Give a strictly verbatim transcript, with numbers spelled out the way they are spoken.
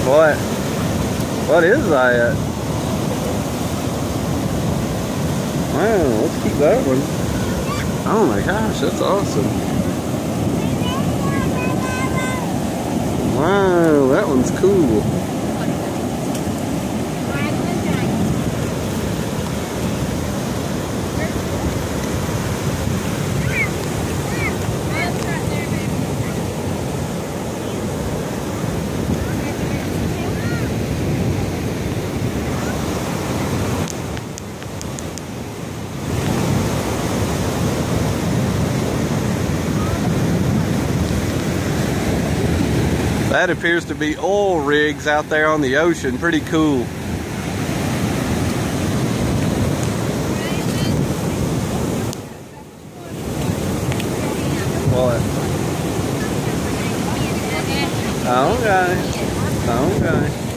What? What is that? Wow, let's keep that one. Oh my gosh, that's awesome. Wow, that one's cool. That appears to be oil rigs out there on the ocean. Pretty cool. What? Okay. Okay.